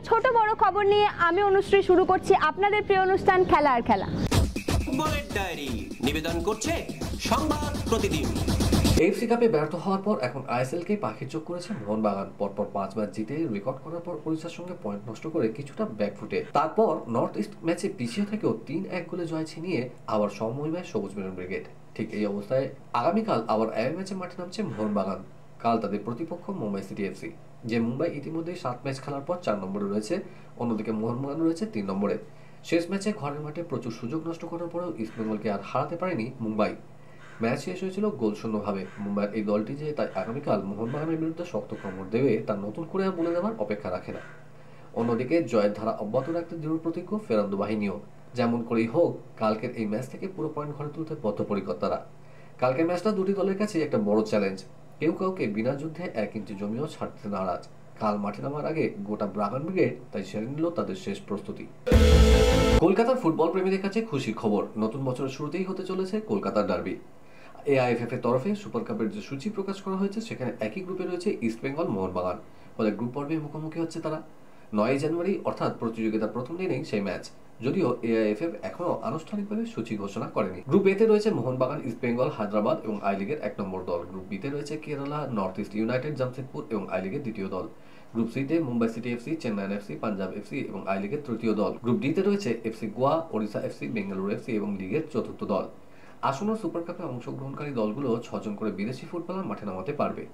ছোট বড় খবর নিয়ে আমি অনুশ্রী শুরু করছি আপনাদের প্রিয় অনুষ্ঠান খেলা আর খেলা। ফুটবলের ডায়েরি নিবেদন করছে সংবাদ প্রতিদিন। এফসি কাপে ব্যর্থ হওয়ার পর এখন আইএসএলকে পাখির চোখ করেছে মোহনবাগান। পরপর 5 ম্যাচ জিতে রেকর্ড করার পর ওড়িশার সঙ্গে পয়েন্ট নষ্ট করে কিছুটা ব্যাকফুটে। তারপর নর্থ ইস্ট ম্যাচে পিছিয়ে থেকেও 3-1 গোলে জয় ছিনিয়ে আবার সমমহিমায় সবুজ মেরুন ব্রিগেড। ঠিক এই অবস্থায় আগামীকাল আবার অ্যাওয়ে ম্যাচে মাঠে নামছে মোহনবাগান। কাল তাদের প্রতিপক্ষ মুম্বাই সিটি এফসি, যে মুম্বাই ইতিমধ্যেই 7 ম্যাচ খেলার পর 4 নম্বরে রয়েছে। অন্যদিকে মোহনবাগান রয়েছে 3 নম্বরে। শেষ ম্যাচে ঘরের মাঠে প্রচুর সুযোগ নষ্ট করার পরেও ইস্টবেঙ্গলকে আর হারাতে পারেনি মুম্বাই। ম্যাচ শেষ হয়েছিল গোলশূন্যভাবে। মুম্বাইয়ের এই দলটি যে তাই আগামীকাল মোহনবাগানের বিরুদ্ধে শক্ত কামড় দেবে তা নতুন করে আর বলে দেওয়ার অপেক্ষা রাখে না। অন্যদিকে জয়ের ধারা অব্যাহত রাখতে দৃঢ় প্রতিজ্ঞ ফেরান্দো বাহিনীও। যেমন করেই হোক কালকের এই ম্যাচ থেকে পুরো পয়েন্ট ঘরে তুলতে বদ্ধপরিকর তারা। কালকের ম্যাচটা দুটি দলের কাছে একটা বড় চ্যালেঞ্জ। কেউ কাউকে বিনা যুদ্ধে 1 ইঞ্চি জমিও ছাড়তে নারাজ। কাল মাঠে নামার আগে গোটা ব্রাগান ব্রিগেড তাই সেরে নিল তাদের শেষ প্রস্তুতি। কলকাতার ফুটবল প্রেমীদের কাছে খুশির খবর, নতুন বছরের শুরুতেই হতে চলেছে কলকাতার ডার্বি। এআইএফএফ এর তরফে সুপার কাপের যে সূচি প্রকাশ করা হয়েছে সেখানে একই গ্রুপে রয়েছে ইস্টবেঙ্গল, মোহনবাগান। ফলে গ্রুপ পর্বে মুখোমুখি হচ্ছে তারা। 9 জানুয়ারি অর্থাৎ প্রতিযোগিতার প্রথম দিনেই সেই ম্যাচ, যদিও এআইএফএফ এখনো আনুষ্ঠানিকভাবে সূচি ঘোষণা করেনি। গ্রুপ এতে রয়েছে মোহনবাগান, ইস্টবেঙ্গল, হায়দ্রাবাদ এবং আই লিগের 1 নম্বর দল। গ্রুপ বিতে রয়েছে Kerala, north east united, Jamshedpur এবং আই লিগের 2য় দল। গ্রুপ সিতে Mumbai city FC, Chennaiyin FC, Punjab FC এবং আই লিগের 3য় দল। গ্রুপ ডিতে রয়েছে FC Goa, Odisha FC, Bengaluru FC এবং লিগের 4র্থ দল। আসন্ন সুপার কাপে অংশগ্রহণকারী দলগুলো 6 জন করে বিদেশি ফুটবলার মাঠে নামাতে পারবে।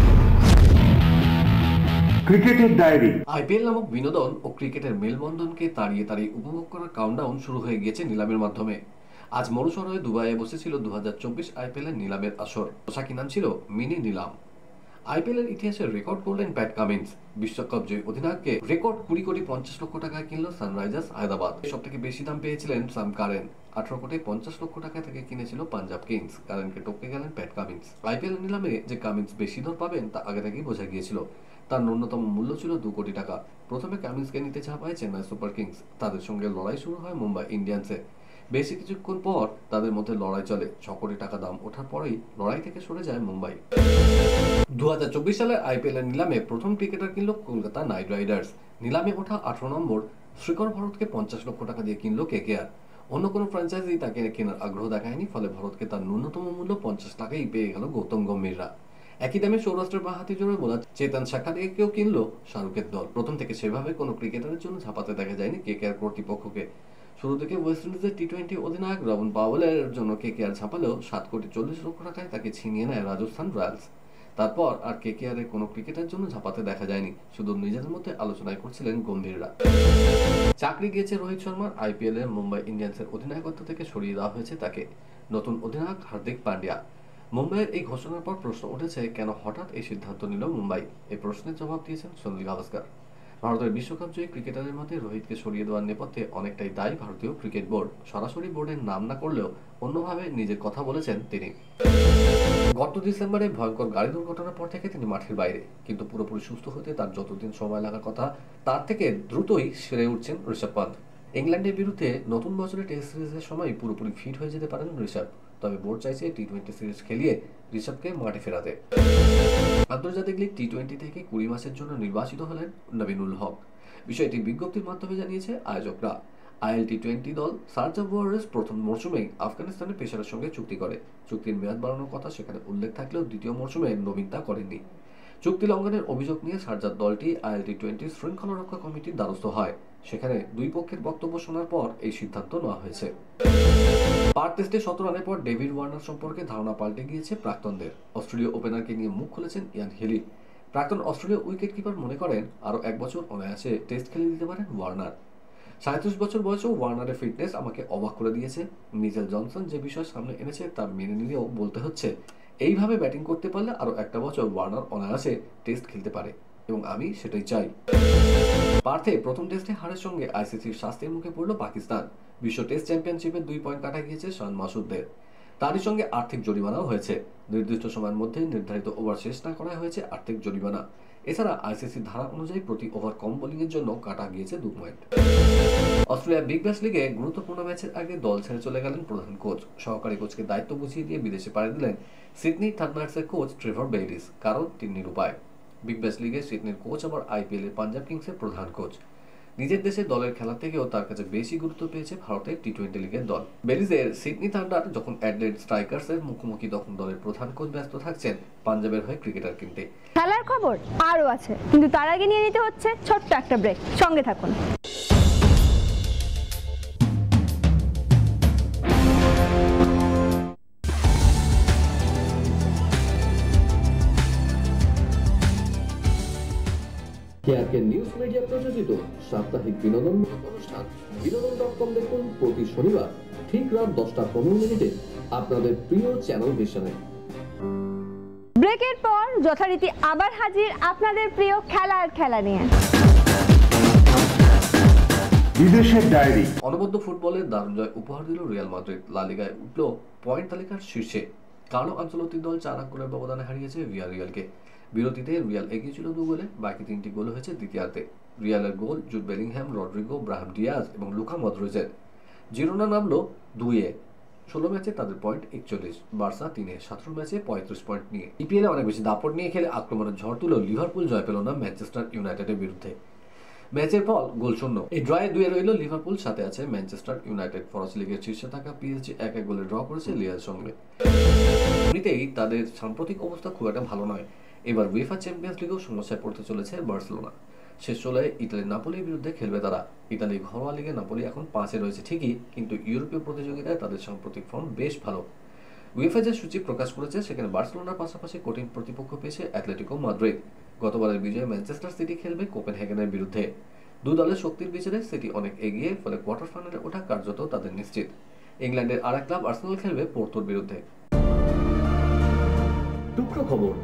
ক্রিকেটের ডায়েরি। আইপিএল নামক বিনোদন ও ক্রিকেটের মেলবন্ধনকে তাড়িয়ে তাড়িয়ে উপভোগ করার কাউন্টডাউন শুরু হয়ে গিয়েছে নিলামের মাধ্যমে। আজ মরুসরয়ে দুবাইয়ে বসেছিল 2024 আইপিএল এর নিলামের আসর। পোশাকি নাম ছিল মিনি নিলাম। আইপিএল এর ইতিহাসে রেকর্ড করলেন প্যাট কামিন্স। বিশ্বকাপ জয়ী অধিনায়ককে রেকর্ড 20 কোটি 50 লক্ষ টাকায় কিনল সানরাইজার্স হায়দ্রাবাদ। সব থেকে বেশি দাম পেয়েছিলেন সাম কারেন। 18 কোটি 50 লক্ষ টাকা থেকে কিনেছিল পাঞ্জাব কিংস। কারেনকে টপকে গেলেন প্যাট কামিন্স। আইপিএল নিলামে যে কামিন্স বেশি দর পাবেন তা আগে থেকেই বোঝা গিয়েছিল। তার ন্যূনতম মূল্য ছিল 2 কোটি টাকা। প্রথমে কামিন্সকে নিতে চাপায় চেন্নাই সুপার কিংস। তাদের সঙ্গে লড়াই শুরু হয় মুম্বাই ইন্ডিয়ান্সে। বেশি কিছুক্ষণ পর তাদের মধ্যে লড়াই চলে। 6 কোটি টাকা দাম ওঠার পরেই লড়াই থেকে সরে যায় মুম্বাই। 2024 সালের আইপিএল এর নিলামে প্রথম ক্রিকেটার কিনল কলকাতা নাইট রাইডার্স। নিলামে ওঠা 18 নম্বর শ্রীকর ভারতকে 50 লক্ষ টাকা দিয়ে কিনল কেকেআর। অন্য কোনো ফ্র্যাঞ্চাইজি তাকে কেনার আগ্রহ দেখায়নি। ফলে ভারতকে তার ন্যূনতম মূল্য 50 টাকাই পেয়ে গেল গৌতম গম্ভীররা। একই দামে সৌরাষ্ট্রের বাঁহাতি জোড়া বোলার চেতন সাকারিয়াকেও কিনল শাহরুখের দল। প্রথম থেকে সেভাবে কোনো ক্রিকেটারের জন্য ঝাঁপাতে দেখা যায়নি কেকেআর কর্তৃপক্ষকে। শুরু থেকে ওয়েস্ট ইন্ডিজের টি-20 অধিনায়ক রবন পাওয়েলের জন্য কেকেআর ছাপালেও 7 কোটি 40 লক্ষ টাকায় তাকে ছিনিয়ে নেয় রাজস্থান রয়্যালস। তারপর আর কেকেআর এর কোনো ক্রিকেটারের জন্য ঝাঁপাতে দেখা যায়নি। শুধু নিজেদের মধ্যে আলোচনায় করছিলেন গম্ভীররা। চাকরি গিয়েছে রোহিত শর্মার। আইপিএল এর মুম্বাই ইন্ডিয়ান্সের অধিনায়কত্ব থেকে সরিয়ে দেওয়া হয়েছে তাকে। নতুন অধিনায়ক হার্দিক পান্ডিয়া। মুম্বাইয়ের এই ঘোষণার পর প্রশ্ন উঠেছে কেন হঠাৎ এই সিদ্ধান্ত নিল মুম্বাই। এই প্রশ্নের জবাব দিয়েছেন সুনীল গাভাস্কার। ভারতের বিশ্বকাপ জয়ী ক্রিকেটারের মধ্যে রোহিতকে সরিয়ে দেওয়ার নেপথ্যে অনেকটাই দায়ী ভারতীয় ক্রিকেট বোর্ড। সরাসরি বোর্ডের নাম না করলেও অন্যভাবে নিজের কথা বলেছেন তিনি। গত ডিসেম্বরে ভয়ঙ্কর গাড়ি দুর্ঘটনার পর থেকে তিনি মাঠের বাইরে, কিন্তু পুরোপুরি সুস্থ হতে তার যতদিন সময় লাগার কথা তার থেকে দ্রুতই সেরে উঠছেন ঋষভ পান্ত। ইংল্যান্ডের বিরুদ্ধে নতুন বছরের টেস্ট সিরিজের সময় পুরোপুরি ফিট হয়ে যেতে পারেন ঋষভ। তবে বোর্ড চাইছে টি-20 সিরিজ খেলিয়ে ঋষভকে মাঠে ফেরাতে। আন্তর্জাতিক লিগ টি-20 থেকে 20 মাসের জন্য নির্বাচিত হলেন নবীনুল হক। বিষয়টি বিজ্ঞপ্তির মাধ্যমে জানিয়েছে আয়োজকরা। আইএল টি-20 দল শারজাহ ওয়ারিয়র্স প্রথম মরশুমেই আফগানিস্তানের পেসারের সঙ্গে চুক্তি করে। চুক্তির মেয়াদ বাড়ানোর কথা সেখানে উল্লেখ থাকলেও দ্বিতীয় মরশুমে নবীন তা করেননি। চুক্তি লঙ্ঘনের অভিযোগ নিয়ে শারজাহ দলটি আইএল টি-20 শৃঙ্খলা রক্ষা কমিটির দ্বারস্থ হয়। সেখানে দুই পক্ষের বক্তব্য শোনার পর এই সিদ্ধান্ত নেওয়া হয়েছে। পার্থ টেস্টে 17 রানের পর ডেভিড ওয়ার্নার সম্পর্কে ধারণা পাল্টে গিয়েছে প্রাক্তনদের। অস্ট্রেলীয় ওপেনারকে নিয়ে মুখ খুলেছেন ইয়ান হেলি। প্রাক্তন অস্ট্রেলীয় উইকেট কিপার মনে করেন আরও 1 বছর অনায়াসে টেস্ট খেলে দিতে পারেন ওয়ার্নার। 37 বছর বয়সেও ওয়ার্নারের ফিটনেস আমাকে অবাক করে দিয়েছে। মিচেল জনসন যে বিষয় সামনে এনেছে তা মেনে নিলেও বলতে হচ্ছে এইভাবে ব্যাটিং করতে পারলে আরও 1টা বছর ওয়ার্নার অনায়াসে টেস্ট খেলতে পারে এবং আমি সেটাই চাই। পার্থে প্রথম টেস্টে হারের সঙ্গে আইসিসির শাস্তির মুখে পড়ল পাকিস্তান। বিশ্ব টেস্ট চ্যাম্পিয়নশিপে 2 পয়েন্ট কাটা গিয়েছে শান মাসুদদের। তারই সঙ্গে আর্থিক জরিমানাও হয়েছে। নির্দিষ্ট সময়ের মধ্যে নির্ধারিত ওভার শেষ না করা হয়েছে আর্থিক জরিমানা। এছাড়া আইসিসির ধারা অনুযায়ী প্রতি ওভার কম বোলিংয়ের জন্য কাটা গিয়েছে 2 পয়েন্ট। অস্ট্রেলিয়া বিগ ব্যাশ লিগে গুরুত্বপূর্ণ ম্যাচের আগে দল ছেড়ে চলে গেলেন প্রধান কোচ। সহকারী কোচকে দায়িত্ব বুঝিয়ে দিয়ে বিদেশে পাড়ি দিলেন সিডনি থান্ডার্সের কোচ ট্রেভর বেইলিস। কারণ তিনি নিরুপায়। বিগ ব্যাশ লিগে সিডনির কোচ আবার আইপিএল এর পাঞ্জাব কিংসের প্রধান কোচ। নিজের দেশে দলের খেলা থেকেও তার কাছে বেশি গুরুত্ব পেয়েছে ভারতের টি-20 লিগের দল। বেলিজের সিডনি থান্ডার যখন অ্যাডলেড স্ট্রাইকার্সের মুখোমুখি, তখন দলের প্রধান কোচ ব্যস্ত থাকছেন পাঞ্জাবের হয়ে ক্রিকেটার কিনতে। খেলার খবর আরও আছে, কিন্তু তার আগে নিয়ে নিতে হচ্ছে ছোট্ট একটা ব্রেক। সঙ্গে থাকুন। কেআরকে নিউজ মিডিয়া প্রযোজিত সাপ্তাহিক বিনোদনমূলক অনুষ্ঠান বিনোদন.com দেখুন প্রতি শনিবার ঠিক রাত 10:15 আপনাদের প্রিয় চ্যানেল ভিশনে। ব্রেকের পর যথারীতি আবার হাজির আপনাদের প্রিয় খেলার খেলা নিয়ে। বিদেশের ডায়েরি। অনবদ্য ফুটবলের দারুণ জয় উপহার দিল রিয়াল মাদ্রিদ। লা লিগায় উঠল পয়েন্ট তালিকার শীর্ষে। কার্লো আনচেলত্তির দল 4 গোলের ব্যবধানে হারিয়েছে ভিয়ারিয়ালকে। বিরতিতে রিয়াল এগিয়ে ছিল 2 গোলে, বাকি 3টি গোল হয়েছে দ্বিতীয়ার্ধে। রিয়ালের গোল Jude Bellingham, Rodrygo, Brahim Diaz এবং লুকা মদ্রিচের। জিরোনা নামলো 2-এ। 16 ম্যাচে তাদের পয়েন্ট 41, বার্সা 3-এ। 17 ম্যাচে 35 পয়েন্ট নিয়ে ইপিএলে অনেক বেশি দাপট নিয়ে খেলে আক্রমণের ঝড় তুলো লিভারপুল জয় পেল না ম্যানচেস্টার ইউনাইটেডের বিরুদ্ধে। ম্যাচের ফল গোল শূন্য। এই ড্রয়ে 2-এ রইল লিভারপুল, সাথে আছে ম্যানচেস্টার ইউনাইটেড। ফরাসি লিগের শীর্ষে থাকা পিএসজি 1-1 গোলে ড্র করেছে লিয়ার সঙ্গে। এমনিতেই তাদের সাম্প্রতিক অবস্থা খুব একটা ভালো নয়। এবার উয়েফা চ্যাম্পিয়ন্স লিগেও সমস্যায় পড়তে চলেছে বার্সেলোনা। শেষ 16-এ ইতালির নাপোলির বিরুদ্ধে খেলবে তারা। ইতালি ঘরোয়া লিগে নাপোলি এখন 5-এ রয়েছে ঠিকই, কিন্তু ইউরোপীয় প্রতিযোগিতায় তাদের সাম্প্রতিক ফর্ম বেশ ভালো। উয়েফা যে সূচি প্রকাশ করেছে সেখানে বার্সেলোনার পাশাপাশি কঠিন প্রতিপক্ষ পেয়েছে অ্যাটলেটিকো মাদ্রিদ। গতবারের বিজয়ে ম্যানচেস্টার সিটি খেলবে কোপেনহেগেনের বিরুদ্ধে। দু দলের শক্তির বিচারে সিটি অনেক এগিয়ে, ফলে কোয়ার্টার ফাইনালে ওঠা কার্যত তাদের নিশ্চিত। ইংল্যান্ডের আরেক ক্লাব আর্সেনাল খেলবে পোর্তোর বিরুদ্ধে। টুকরো খবর।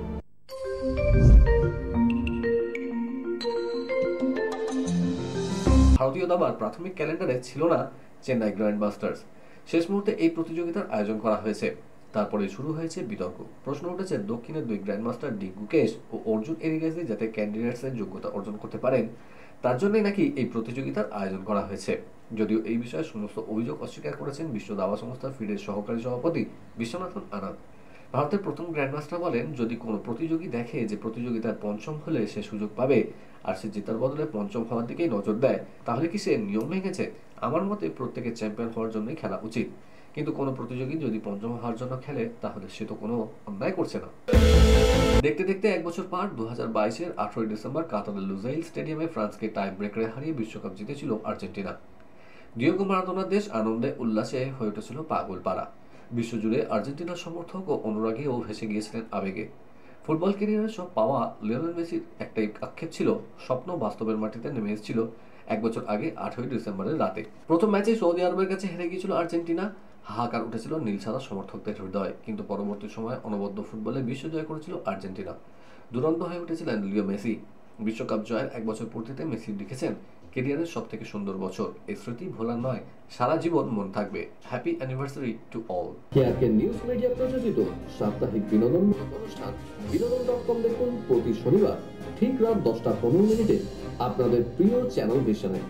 ভারতীয় দাবার প্রাথমিক ক্যালেন্ডারে ছিল না চেন্নাই গ্র্যান্ড মাস্টার্স। শেষ মুহূর্তে এই প্রতিযোগিতার আয়োজন করা হয়েছে। তারপরে শুরু হয়েছে বিতর্ক। প্রশ্ন উঠেছে দক্ষিণের 2 গ্র্যান্ড মাস্টার ডি গুকেশ ও অর্জুন এরিগাজি যাতে ক্যান্ডিডেটসের যোগ্যতা অর্জন করতে পারেন, তার জন্যই নাকি এই প্রতিযোগিতার আয়োজন করা হয়েছে। যদিও এই বিষয়ে সমস্ত অভিযোগ অস্বীকার করেছেন বিশ্ব দাবা সংস্থা ফিডের সহকারী সভাপতি বিশ্বনাথন আনন্দ। ভারতের প্রথম গ্র্যান্ডমাস্টার বলেন, যদি কোনো প্রতিযোগী দেখে যে প্রতিযোগিতার পঞ্চম হলে সে সুযোগ পাবে আর সে জেতার বদলে পঞ্চম হওয়ার দিকেই নজর দেয়, তাহলে কি সে নিয়ম ভেঙেছে? আমার মতে প্রত্যেকের চ্যাম্পিয়ন হওয়ার জন্যই খেলা উচিত, কিন্তু কোনো প্রতিযোগী যদি পঞ্চম হওয়ার জন্য খেলে তাহলে সে তো কোনো অন্যায় করছে না। দেখতে দেখতে 1 বছর পার 2022-এর 18 ডিসেম্বর কাতারের লুজাইল স্টেডিয়ামে ফ্রান্সকে টাই ব্রেকারে হারিয়ে বিশ্বকাপ জিতেছিল আর্জেন্টিনা। ডিয়েগো মারাদোনার দেশ আনন্দে উল্লাসে হয়ে উঠেছিল পাগল পাড়া। বিশ্বজুড়ে আর্জেন্টিনার সমর্থক ও অনুরাগীও ভেসে গিয়েছিলেন আবেগে। ফুটবল ক্যারিয়ারের সব পাওয়া লিওনেল মেসির একটাই আক্ষেপ ছিল, স্বপ্ন বাস্তবের মাটিতে নেমে এসেছিল 1 বছর আগে 18 ডিসেম্বরের রাতে। প্রথম ম্যাচে সৌদি আরবের কাছে হেরে গিয়েছিল আর্জেন্টিনা। হাহাকার উঠেছিল নীল সাদা সমর্থকদের হৃদয়, কিন্তু পরবর্তী সময়ে অনবদ্য ফুটবলে বিশ্বজয় করেছিল আর্জেন্টিনা। দুরন্ত হয়ে উঠেছিলেন লিও মেসি। বিশ্বকাপ জয়ের 1 বছর পূর্তিতে মেসি লিখেছেন, ক্যারিয়ারের সবথেকে সুন্দর বছর, এই স্মৃতি ভোলার নয়, সারা জীবন মনে থাকবে। Happy anniversary to all. KRK news media প্রযোজিত সাপ্তাহিক বিনোদনমূলক অনুষ্ঠান বিনোদন.com দেখুন প্রতি শনিবার ঠিক রাত 10:15 আপনাদের প্রিয় চ্যানেল ভিশনে।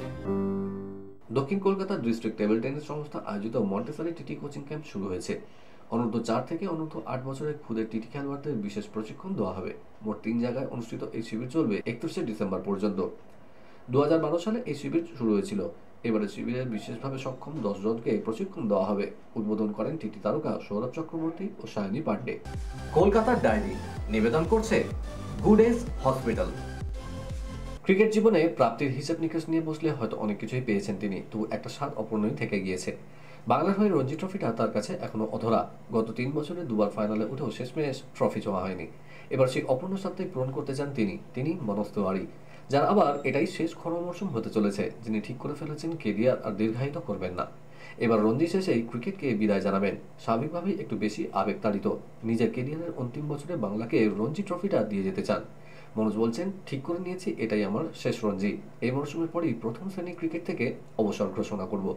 দক্ষিণ কলকাতা ডিস্ট্রিক্ট টেবিল টেনিস সংস্থা আয়োজিত মন্টেসরি টিটি কোচিং ক্যাম্প শুরু হয়েছে। অনূর্ধ্ব 4 থেকে অনূর্ধ্ব 8 বছরের ক্ষুদে টিটি খেলোয়াড়দের বিশেষ প্রশিক্ষণ দেওয়া হবে। মোট 3 জায়গায় অনুষ্ঠিত এই শিবির চলবে 31 ডিসেম্বর পর্যন্ত। 2012 সালে এই শিবির শুরু হয়েছিল। এবারে শিবিরে বিশেষভাবে সক্ষম 10 জনকে প্রশিক্ষণ দেওয়া হবে। উদ্বোধন করেন টিটি তারকা সৌরভ চক্রবর্তী ও সায়নী পান্ডে। কলকাতার ডায়েরি নিবেদন করছে গুড এজ হসপিটাল। ক্রিকেট জীবনে প্রাপ্তির হিসেব নিকেশ নিয়ে বসলে হয়তো অনেক কিছুই পেয়েছেন তিনি, তবু একটা স্বাদ অপূর্ণই থেকে গিয়েছে। বাংলার হয়ে রঞ্জি ট্রফিটা তার কাছে এখনো অধরা। গত 3 বছরে 2বার ফাইনালে উঠেও শেষমেশ ট্রফি ছোঁয়া হয়নি। এবার সেই অপূর্ণ স্বাদটাই পূরণ করতে চান তিনি মনোজ তিওয়ারি, যার আবার এটাই শেষ খরা মৌসুম হতে চলেছে। যিনি ঠিক করে ফেলেছেন কেরিয়ার আর দীর্ঘায়িত করবেন না। এবার রঞ্জি শেষেই ক্রিকেটকে বিদায় জানাবেন। স্বাভাবিকভাবেই একটু বেশি আবেগতাড়িত। নিজের কেরিয়ারের অন্তিম বছরে বাংলাকে রঞ্জি ট্রফিটা দিয়ে যেতে চান। মনোজ বলছেন, ঠিক করে নিয়েছি এটাই আমার শেষ রঞ্জি। এই মরশুমের পরই প্রথম শ্রেণীর ক্রিকেট থেকে অবসর ঘোষণা করব।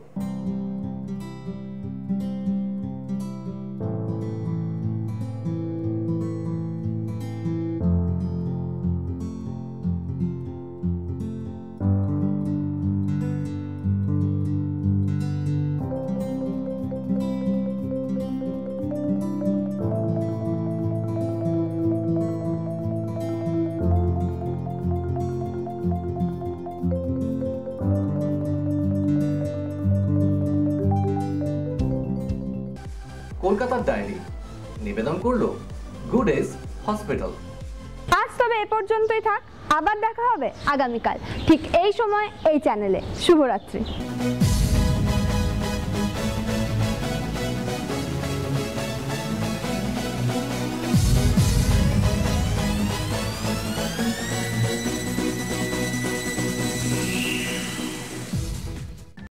কলকাতার ডায়েরি নিবেদন করলো গুড এজ হসপিটাল। আজ তবে এ পর্যন্তই থাক, আবার দেখা হবে আগামীকাল ঠিক এই সময় এই চ্যানেলে। শুভরাত্রি।